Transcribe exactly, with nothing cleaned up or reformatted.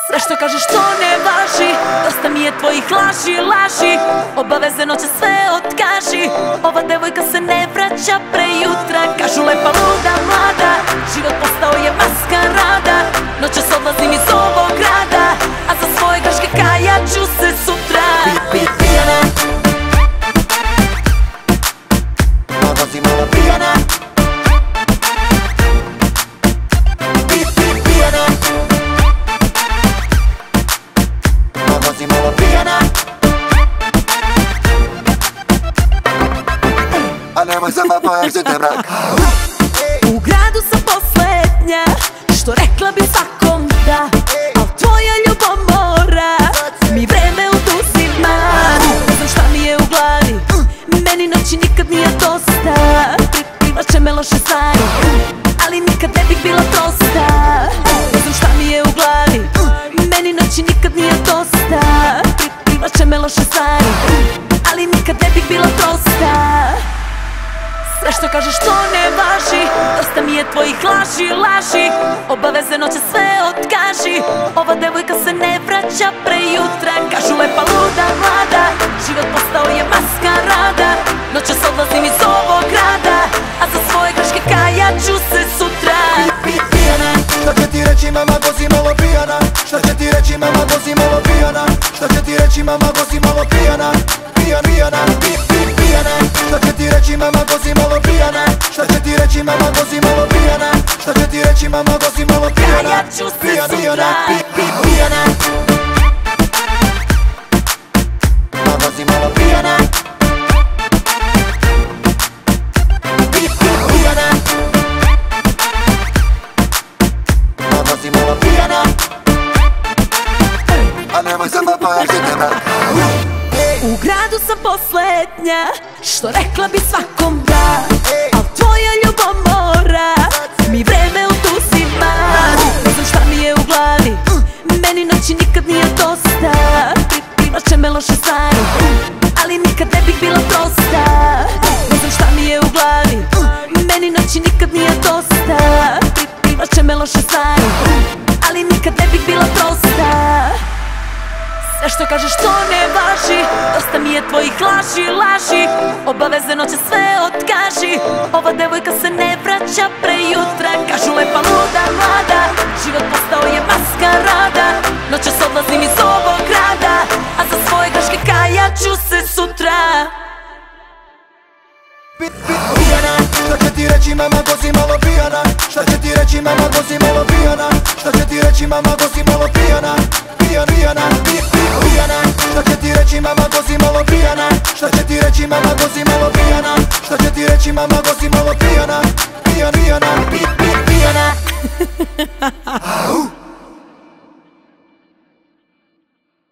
Sve što kažeš to ne važi, dosta mi je tvojih laži, laži. Obaveze noće sve otkaži, ova devojka se ne vraća prejutra. Kažu lepa, luda, mlada, život postao je maskarada. Noćas odlazim iz ovog grada, a za svoje greške kajat ću se sutra. Pijana, odlazi malo pijana. Pijana, odlazi malo pijana. A nemoj se papa, jak se te mrak. u gradu sam poslednja, što rekla bi svakom da, al tvoja ljubav mora mi vreme oduzima. Ne znam šta mi je u glavi, meni noći nikad nije dosta. Privlače me loše stvari, ali nikad ne bih bila prosta. Ne znam šta mi je u glavi, meni noći nikad nije dosta. Privlače me loše stvari, ali nikad ne bih bila prosta. Sve što kažeš to ne važi, dosta mi je tvojih laži, laži. Obaveze noće sve otkaži, ova devojka se ne vraća prejutra. Kažu lepa, luda, mlada, život postao je maskarada. Noćas odlazim iz ovog grada, a za svoje greške kajat ću se sutra. Pijana, šta će ti reći mama, vozi malo pijana. Šta će ti reći mama, vozi malo pijana. Šta će ti reći mama, vozi malo pijana. Pijan, pijana, pijana. Šta će ti reći mama, vozi malo pijana. Šta će ti reći mama, vozi malo pijana. Šta će ti reći mama, vozi malo pijana. Kajat ću se sutra. Pijana, vozi malo pijana. Pijana, vozi malo pijana. A nemoj se papa, jak se te mrak. U gradu sam poslednja, što rekla bi svakom da, al tvoja ljubav mora mi vreme oduzima. Ne znam šta mi je u glavi, meni noći nikad nije dosta. Privlače me loše stvari, ali nikad ne bih bila prosta. Ne znam šta mi je u glavi, meni noći nikad nije dosta. Privlače me loše stvari, ali nikad ne bih bila prosta. Sve što kažeš to ne važi, dosta mi je tvojih laži, laži. Obaveze noće sve otkaži, ova devojka se ne vraća prejutra. Kažu lepa, luda, mlada, život postao je maskarada. Noćas odlazim iz ovog grada, a za svoje greške kajat ću se sutra. Pijana, šta će ti reći mama, vozi malo pijana. Šta će ti reći mama, vozi malo pijana. Šta će ti reći mama, vozi malo pijana. Pijan, pijana, pijana. Šta će ti reći mama, vozi malo pijana. Šta će ti reći mama, vozi malo pijana. Šta će ti reći mama, vozi malo pijana. Pijan, pijana, pijana.